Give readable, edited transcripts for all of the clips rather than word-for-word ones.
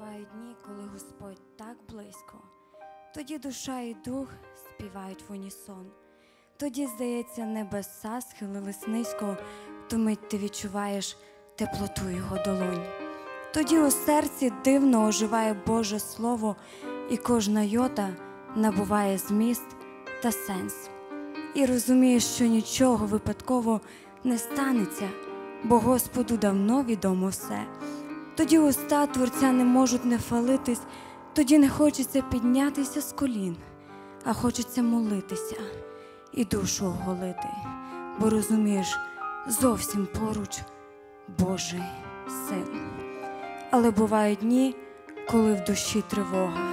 бувають дні, коли Господь так близько. Тоді душа і дух співають в унісон. Тоді, здається, небеса схилились низько, ту мить ти відчуваєш теплоту Його долонь. Тоді у серці дивно оживає Боже Слово, і кожна йота набуває зміст та сенс. І розумієш, що нічого випадково не станеться, бо Господу давно відомо все. Тоді уста Творця не можуть не хвалитись, тоді не хочеться піднятися з колін, а хочеться молитися і душу оголити, бо розумієш, зовсім поруч Божий Син. Але бувають дні, коли в душі тривога,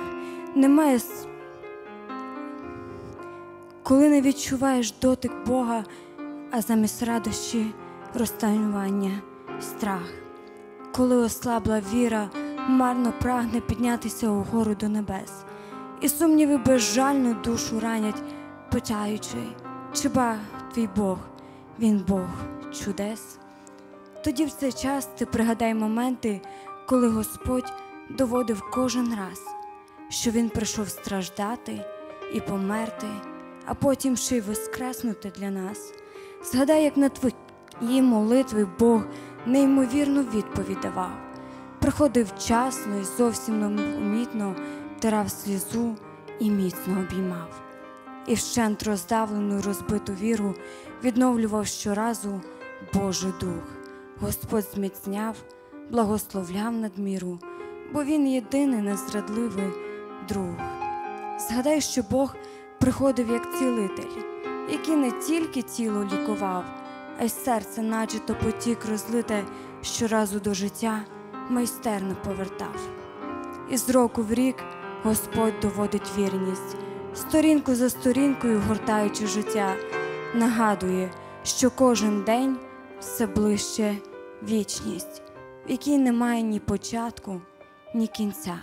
коли не відчуваєш дотик Бога, а замість радощі розтаювання, страх. Коли ослабла віра, марно прагне піднятися угору до небес. І сумніви безжально душу ранять, питаючи, чи ба твій Бог, Він Бог чудес? Тоді в цей час ти пригадай моменти, коли Господь доводив кожен раз, що Він прийшов страждати і померти, а потім ще й воскреснути для нас. Згадай, як на твої молитви Бог неймовірну відповідь давав. Приходив вчасно і зовсім непомітно, втирав слізу і міцно обіймав. І вщент роздавлену й розбиту віру відновлював щоразу Божий Дух. Господь зміцняв, благословляв надміру, бо Він єдиний незрадливий друг. Згадай, що Бог приходив як цілитель, який не тільки тіло лікував, а й серце начебто потік розлите щоразу до життя майстерно повертав. І з року в рік Господь доводить вірність, сторінку за сторінкою гортаючи життя, нагадує, що кожен день все ближче вічність, в якій немає ні початку, ні кінця.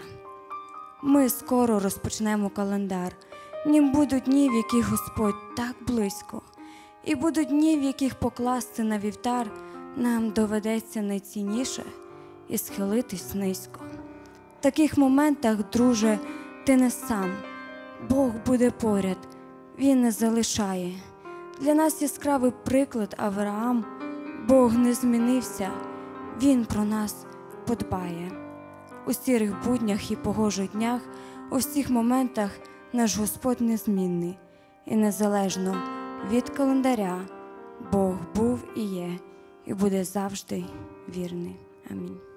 Ми скоро розпочнемо календар, ним будуть дні, в яких Господь так близько, і будуть дні, в яких покласти на вівтар нам доведеться найцінніше і схилитись низько. В таких моментах, друже, ти не сам, Бог буде поряд, Він не залишає. Для нас яскравий приклад Авраам. Бог не змінився, Він про нас подбає. У сірих буднях і погожих днях, у всіх моментах наш Господь незмінний. І незалежно від календаря Бог був і є, і буде завжди вірний. Амінь.